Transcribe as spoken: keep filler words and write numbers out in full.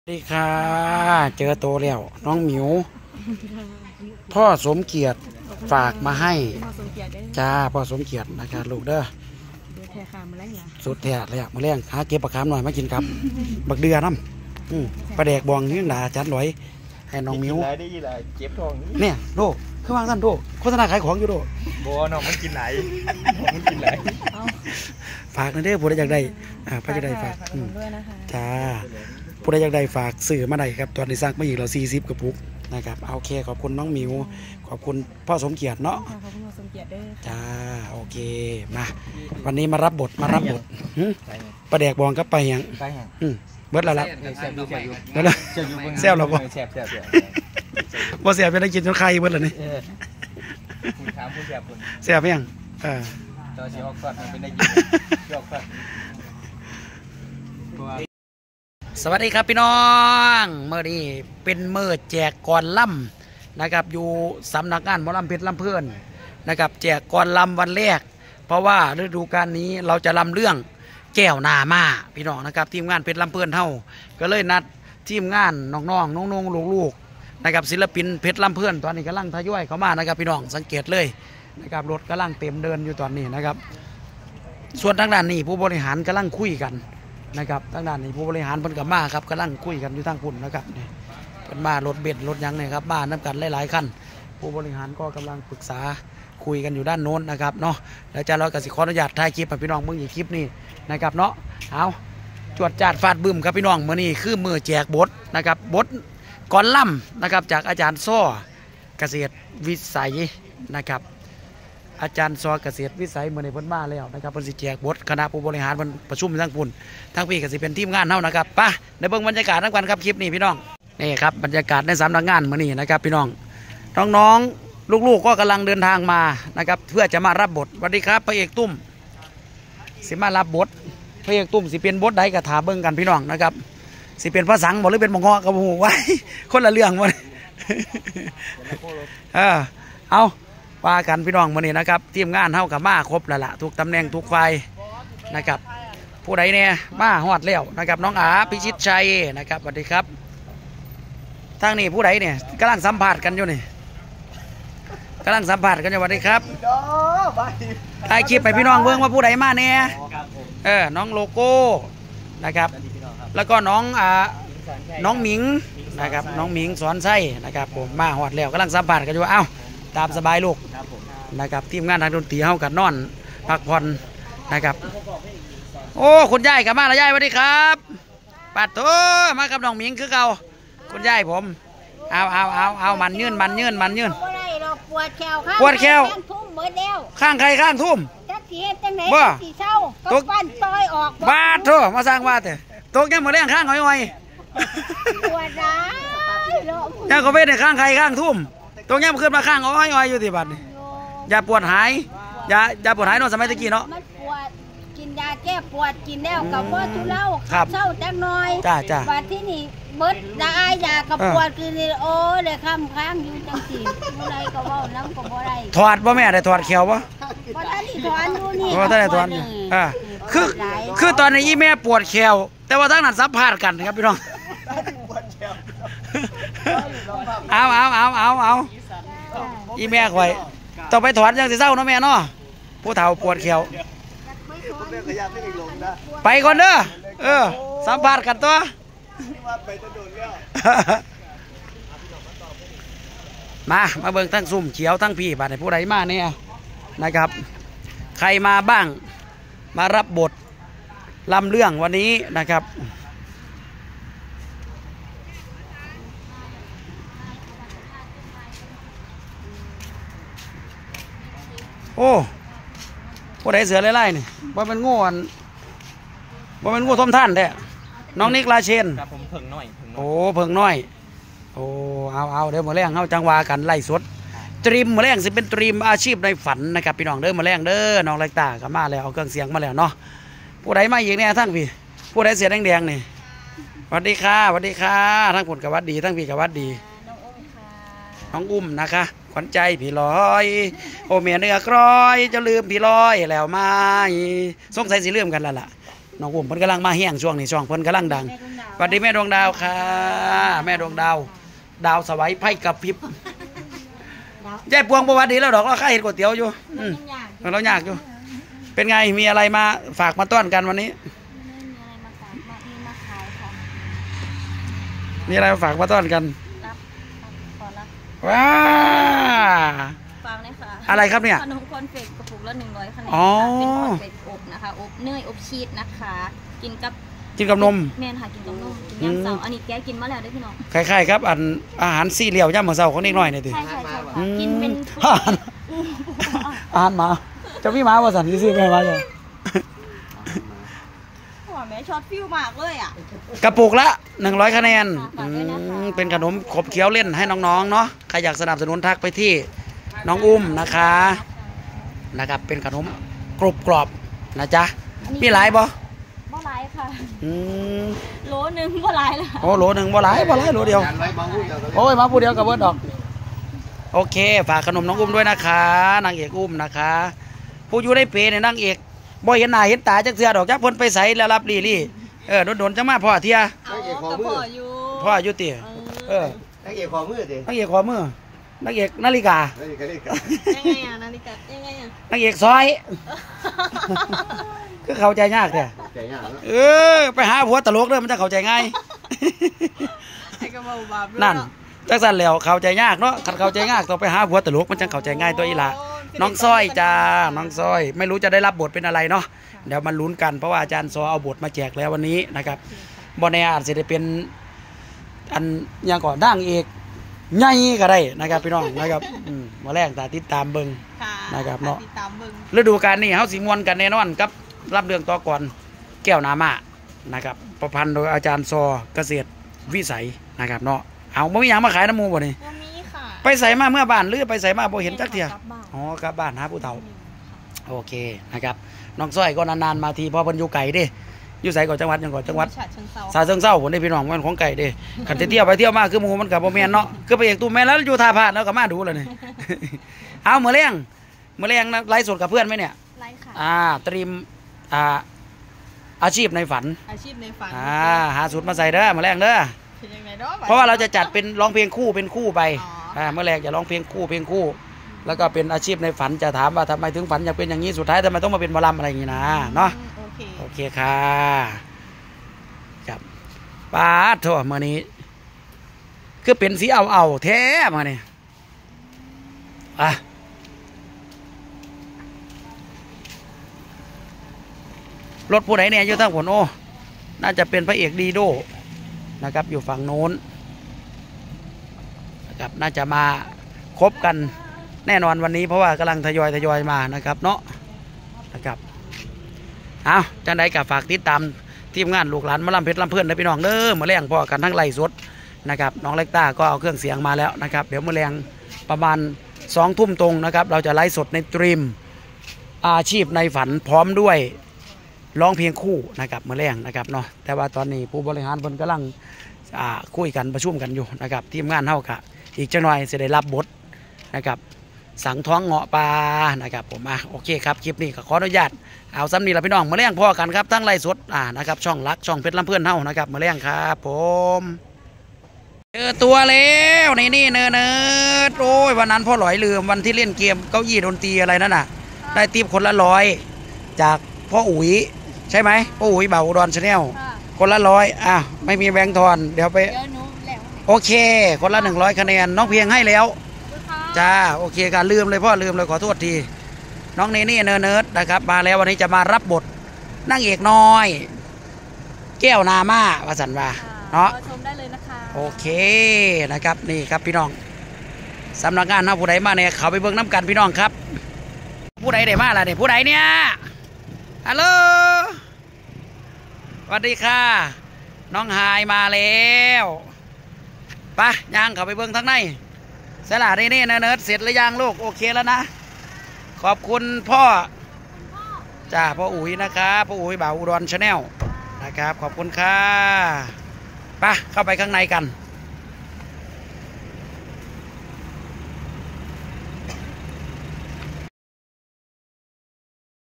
สวัสดีค่ะเจอตัวแล้วน้องหมิวพ่อสมเกียรติฝากมาให้จ้าพ่อสมเกียรตินะครับลูกเด้อสุดแท้เลยอะมาเลี้ยงหาเก็บปลาคามหน่อยมากินครับบักเดือน้ำปลาแดกบองนี่ด่าจัดลอยให้น้องหมิวได้ยี่ไรเจ็บท้องเนี่ยโดคือวางท่านโดโฆษณาขายของอยู่โดบัวน้องมันกินไหนมันกินไหนฝากนั่นเด้อผู้ใดอยากได้อ่าผู้ใดอยากได้ฝากจ้าผู้ใดอยากได้ฝากสื่อมาได้ครับตอนนี้สร้างมาอีกเราสี่สิบกระปุกนะครับโอเคขอบคุณน้องหมิวขอบคุณพ่อสมเกียรติเนาะขอบคุณพ่อสมเกียรติเด้อจ้าโอเคมาวันนี้มารับบทมารับบทปลาแดกบองกับปลาแหงปลาแหงเบิดแล้วล่ะแซ่บอยู่แซ่บอยู่แล้วล่ะแซ่บเราบ่แซ่บแซ่บแซ่บบ่แซ่บเป็นได้กินจนไข่เบิดแล้วนี่คุณถามคุณแซ่บคุณแซ่บยังเออตอนเช้าออกฟัดมันเป็นได้ยินออกฟัดสวัสดีครับพี่น้องเมื่อนี้เป็นเมื่อแจกก่อนล่ำนะครับอยู่สำนักงานหมอลำเพชรลำเพื่อนนะครับแจกก่อนลำวันแรกเพราะว่าฤดูกาลนี้เราจะลำเรื่องแก้วนามาพี่น้องนะครับทีมงานเพชรลำเพื่อนเท่าก็เลยนัดทีมงานน้องๆน้องๆลูกๆนะครับศิลปินเพชรลำเพื่อนตอนนี้กำลังทยอยเข้ามานะครับพี่น้องสังเกตเลยนะครับรถกำลังเต็มเดินอยู่ตอนนี้นะครับส่วนทางด้านนี้ผู้บริหารกำลังคุยกันนะครับทางด้านนี้ผู้บริหารเพิ่นกับมาครับกำลังคุยกันอยู่ทางพุ่นนะครับนี่เป็นมารถเบ็ดรถยังเนี่ยครับมาน้ำกันหลายๆขั้นผู้บริหารก็กำลังปรึกษาคุยกันอยู่ด้านโน้นนะครับเนาะแล้วจะเรากสิขออนุญาตถ่ายคลิปให้พี่น้องมึงอีกคลิปนี้นะครับเนาะเอาจวดจาดฟาดบึ้มครับพี่น้องมื้อนี้คือมือแจกบทนะครับบทก่อนล่ำนะครับจากอาจารย์ซ้อเกษตรวิสัยนะครับอาจารย์ซอเกษตรวิสัยเมื่อในพ้นมาแล้วนะครับเพิ่นสิแจกบทคณะผู้บริหารเพิ่นประชุมทั้งปุ่นทั้งพี่ก็สิเป็นทีมงานเฮานะครับป่ะในเบิ่งบรรยากาศทั้งวันครับคลิปนี้พี่น้องนี่ครับบรรยากาศในสำนักงานมื้อนี้นะครับพี่น้องน้องๆลูกๆก็กำลังเดินทางมานะครับเพื่อจะมารับบทสวัสดีครับพระเอกตุ้มสิมารับบทพระเอกตุ้มสิเป็นบทใดก็ถามเบิ่งกันพี่น้องนะครับสิเป็นพระสังบ่หรือเป็นมงงะกับหูไว้คนละเรื่องหมดเออเอาว่ากันพี่น้องมื้อนี้นะครับทีมงานเฮากับมาครบแล้วล่ะทุกตำแหน่งทุกฝ่ายนะครับผู้ใดเนี่ยมาฮอดแล้วนะครับน้องอาพิชิตชัยนะครับสวัสดีครับทางนี้ผู้ใดเนี่ยกำลังสัมผัสกันอยู่นี่กำลังสัมผัสกันอยู่สวัสดีครับถ่ายคลิปไปพี่น้องเบิ่งว่าผู้ใดมาเนี่ยเออน้องโลโก้นะครับแล้วก็น้องอ่าน้องหมิงนะครับน้องหมิงสอนไส้นะครับผมมาฮอดแล้วกำลังสัมผัสกันอยู่เอ้าตามสบายลูกนะครับทีมงานทางดนตรีเฮากันนอนพักผ่อนนะครับโอ้คุณยายกลับมาแล้วยายสวัสดีครับปัดโถมากับน้องหมิงคือเก่าคุณยายผมเอาเอาเอาเอามันยืนมันยืนมันยืนปวดแขวข้างปวดแขวข้างใครข้างทุ่มบ่ตกปั้นต้อยออกบาดโถมาสร้างบาดเถอะตกยังมาเลี้ยงข้างหอยปวดนะยังก็เป็นในข้างใครข้างทุ่มตรงนี้มันขึ้นมาข้างอ้อยอ้อยอยู่ที่บัดนี่ยาปวดหายยายาปวดหายเนาะสมัยตะกี้เนาะมันปวดกินยาแก้ปวดกินแล้วกับว่าทุเล่าเศร้าจังน้อยจ้าจ้าบัดที่นี่เบิดยาอยากับปวดคือโอ้เลยข้ามข้างอยู่จังสี่อะไรก็ว่าน้ำก็บ่ได้ถอดป่ะแม่ได้ถอดเขียวป่ะบ่ได้ถอนอยู่นี่บ่ได้ถอนอ่าคือคือตอนนี้แม่ปวดเขียวแต่ว่าทั้งนั้นสัมผัสกันครับพี่น้องเอาเอาเอาเอาเอาอีแม่คอยต้องไปถอนยังสิเศร้าเนาะแม่เนาะผู้เฒ่าปวดเขียวไปก่อนเด้อเออสัมผัสกันตัวมามาเบิ่งทั้งซุ่มเขียวทั้งพี่บาดในผู้ใดมาเนี่ยนะครับใครมาบ้างมารับบทลำเรื่องวันนี้นะครับโอ้ผู้ใดเสือไล่ๆนี่ว่าเป็นงูอันว่าเป็นงูทมท่านแท้น้องนิกลาเชนครับผมเพิ่งน้อยโอ้เพิ่งน้อยโอ้เอาเอาเดี๋ยวมาแรงเข้าจังหวะกันไล่สดตรีมมาแรงสิเป็นตรีมอาชีพในฝันนะครับพี่น้องเด้อมาแรงเด้อน้องไรตากับมาแล้วเอาเครื่องเสียงมาแล้วเนาะผู้ใดมาอีกเนี่ยทั้งพี่ผู้ใดเสียแดงๆนี่สวัสดีค่ะสวัสดีค่ะทั้งผลกับวัดดีทั้งพี่กับวัดดีน้องอุ้มนะคะขวัญใจพี่ลอยโอเมียเนื้อกร้อยจะลืมพี่ลอยแล้วไม่สงสัยสิลืมกันแล้วล่ะน้องอุ้มเพิ่นกำลังมาแห้งช่วงนี้ช่วงเพิ่นกำลังดังแม่ดวงดาวสวัสดีแม่ดวงดาวค่ะแม่ดวงดาว ดาวสวัยไพ่กับพริบดาวยายพวงประวัติดีแล้วดอกเราข้าเห็นก๋วยเตี๋ยวอยู่อืมยังอยากอยู่เราอยากอยู่ เป็นไงมีอะไรมาฝากมาต้อนกันวันนี้ไม่มีอะไรมาฝากมามีมาขายค่ะมีอะไรมาฝากมาต้อนกันรับขอรับว้าฟังเลยค่ะอะไรครับเนี่ยขนมคอนเฟกกระปุกละหนึ่งร้อยคะแนนอ๋อค่ะเป็นคอนเฟกอบนะคะอบเนยอบชีสนะคะ กินกับกินกับนมแม่นค่ะกินกับนมกินยำเสาอันนี้แกกินมาแล้วเด้วยพี่น้องคล้ายๆครับอันอาหารสี่เหลี่ยวย่ำมื้อเช้าของนิดหน่อยนี่ติใช่ใช่ใช่อืค่ะมกินเป็นอาหารอาหารหมาเจะพี่หมาว่าสันที่ซื้อไปมาเลยหัวแม่ช็อตฟิวมากเลยอ่ะกระปุกละหนึ่งร้อยคะแนนฝากด้วยนะคะอืมเป็นขนมขบเคี้ยวเล่นให้น้องๆเนาะใครอยากสนับสนุนทักไปที่น้องอุ้มนะคะนะครับ เป็นขนมกรุบกรอบนะจ๊ะมีหลายบ่บ่หลายค่ะอืมโลนึงบ่หลายละโอ้โหลหนึ่งบ่หลายบ่หลายโหลเดียวการไว้บางผู้เดียวก็โอ้ยมาผู้เดียวกับเบิร์ดดอก โอเค ฝากขนมน้องอุ้มด้วยนะคะนางเอกอุ้มนะคะ ผู้อยู่ในเปรเนี่ยนางเอกบ่เห็นหน้าเห็นตาจักเทื่อดอกจักเพิ่นไปใส่แล้วรับลี่ลี่เออโดนๆจังมาพ่อเที่ยเอากระเพาะอยู่พ่ออยู่ติเออนักเอกขอมือดินางเอกขอมือนางเอกนาฬิกานักเอกก็ได้กันยังไงอ่ะนาฬิกายังไงอ่ะนางเอกซอย คือเข้าใจยากแท้ใจยากเนอะเออไปหาผัวตลกเด้อมันจะเข้าใจง่ายไอ้กระเพาะบาปนั่นจักสั่นแล้วเข้าใจยากเนาะคันเข้าใจยากต้องไปหาผัวตลกมันจะเข้าใจง่ายตัวอีหล่ะน้องซ้อยจ้าน้องซ้อย ไม่รู้จะได้รับบทเป็นอะไรเนาะเดี๋ยวมันลุ้นกันเพราะว่าอาจารย์ซอเอาบทมาแจกแล้ววันนี้นะครับบ่แน่อาจจะได้เป็นอันหยังก่อนด่างเอกใหญ่ก็ได้นะครับพี่น้องนะครับอืมมาแรกตาติดตามเบิ่ง นะครับเนาะติดตามเบิ่งฤดูกาลนี้เฮาสิม่วนกันแน่นอนกับรับเรื่องต่อก่อนแก้วนามานะครับประพันธ์โดยอาจารย์ซอเกษตรวิสัยนะครับเนาะเอาบ่มีหยังมาขายน้ำหมูบ่นี่วันนี้ค่ะไปใส่มาเมื่อบ้านหรือไปใส่มาบ่เห็นจักเที่ยกลับบ้านอ๋อกลับบ้านหาผู้เฒ่าโอเคนะครับน้องซ้อยก็นานๆมาทีเพอเพิ่นอยู่ไกลเด้อยู่ไสก่อนจังหวัดหยังก่อนจังหวัดฉะเชิงเทราสาเชิงเทราพุ่นได้พี่น้องมันของไกลเด้คันสิเที่ยวไปเที่ยวมาคือหมู่มันก็บ่แม่นเนาะคือไปเอกตู้แม่นแล้วอยู่ท่าพาดแล้วก็มาดูแล้วนี่ เอามื้อแรงมื้อแรงนะไลฟ์สดกับเพื่อนไหมเนี่ยไลฟ์ค่ะอ่าเตรียมอ่าอาชีพในฝันอาชีพในฝันอ่าหาสูตรมาใส่เด้อมาแรงเด้อเป็นยังไงเนาะเพราะว่าเราจะจัดเป็นร้องเพลงคู่เป็นคู่ไปอ๋ออ่าเมื่อแรกจะร้องเพลงคู่เพลงคู่ แล้วก็เป็นอาชีพในฝันจะถามว่าทำไมถึงฝันอยากเป็นอย่างนี้สุดท้ายทำไมต้องมาเป็นหมอลำอะไรอย่างนี้นะเนาะโอเคโอเคค่ะครับป้าดโถั่วมื่อนี้ คือเป็นสีเอาเอาๆแท้มาเนี่ยอ่ะรถผู้ใดเนี่ยอยู่ทางผลโอ้น่าจะเป็นพระเอกดีโดนะครับ อยู่ฝั่งโน้นนะครับน่าจะมาครบกันแน่นอนวันนี้เพราะว่ากำลังทยอยทยอยมานะครับเนาะนะครับเอาจังใดกับฝากติดตามทีมงานลูกหลานมาลำเพชรลำเพื่อนนะพี่น้องเด้อมาแรงพอกันทั้งไล่สดนะครับน้องเล็กต้าก็เอาเครื่องเสียงมาแล้วนะครับเดี๋ยวมาแรงประมาณสองทุ่มตรงนะครับเราจะไล่สดในตรีมอาชีพในฝันพร้อมด้วยร้องเพลงคู่นะครับมาแรงนะครับเนาะแต่ว่าตอนนี้ผู้บริหารเพิ่นกำลังอ่าคุยกันประชุมกันอยู่นะครับทีมงานเท่ากับอีกจังหน่อยจะได้รับบทนะครับสังท้องเงาะปลานะครับผมอ่ะโอเคครับคลิปนี้ก็ขออนุญาตเอาซ้ำนี่ละพี่น้องมาแรงพอกันครับทั้งไล่สดอ่านะครับช่องรักช่องเพชรลำเพื่อนเท่านะครับมาแรงครับผมเจอตัวแล้วนี่นี่เนินเนิร์ดโอ้ยวันนั้นพ่อหลอยลืมวันที่เล่นเกมเก้าอี้ดนตรีอะไรนั่นน่ะได้ติปคนละร้อยจากพ่ออุ๋ยใช่ไหมพ่ออุ๋ยเบาอุดรชาแนลค่ะคนละร้อยอ่ะไม่มีแบงค์ทอนเดี๋ยวไปเดี๋ยวหนูแล้วโอเค คนละหนึ่งร้อยคะแนนน้องเพียงให้แล้วจ้าโอเคการลืมเลยพ่อลืมเลยขอโทษทีน้องเนนี่เนิร์ดเนิร์ดนะครับมาแล้ววันนี้จะมารับบทนางเอกน้อย แก้วนามาว่าสันว่าเนาะรอชมได้เลยนะคะโอเคนะครับนี่ครับพี่น้องสำนักงานนะผู้ใดมาเนี่ยเขาไปเบิ่งน้ำกันพี่น้องครับ ผู้ใดได้มาล่ะเนี่ยผู้ใดเนี่ยฮัลโหลสวัสดีค่ะ น้องหายมาแล้วไปย่างเขาไปเบิ่งทั้งในสละนี่นี่นะเนิร์ดเสร็จหรือยังลูกโอเคแล้วนะ ขอบคุณพ่อจ้าพ่ออุ๋ยนะครับพ่ออุ๋ยบ่าวอุดรชาแนลนะครับขอบคุณค่ะไปเข้าไปข้างในกัน